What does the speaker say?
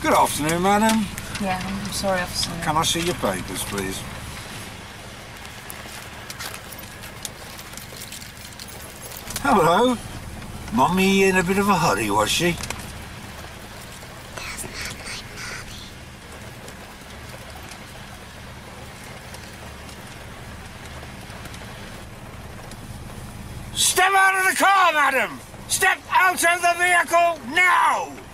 Good afternoon, madam. Yeah, I'm sorry, officer. Can I see your papers, please? Hello. Mummy in a bit of a hurry, was she? Step out of the car, madam! Step out of the vehicle now!